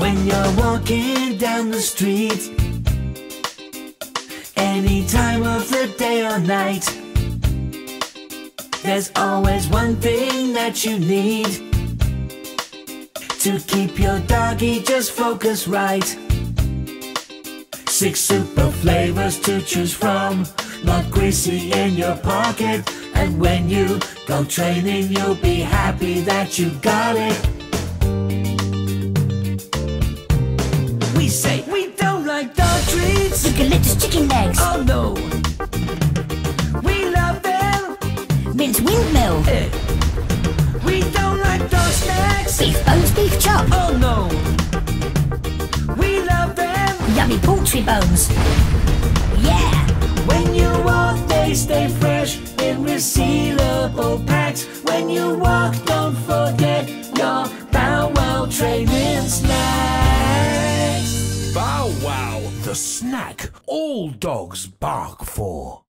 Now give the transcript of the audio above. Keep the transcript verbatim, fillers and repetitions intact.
When you're walking down the street, any time of the day or night, there's always one thing that you need to keep your doggy just focused right. Six super flavors to choose from, not greasy in your pocket. And when you go training, you'll be happy that you got it. We say we don't like dog treats, Eucalyptus chicken legs, oh no. We love them, minced windmill, eh. We don't like dog snacks, beef bones, beef chop, oh no. We love them, yummy poultry bones. Yeah! when you walk they stay fresh in resealable packs. When you walk, don't forget your Bow Wow training snacks. Bow Wow, the snack all dogs bark for.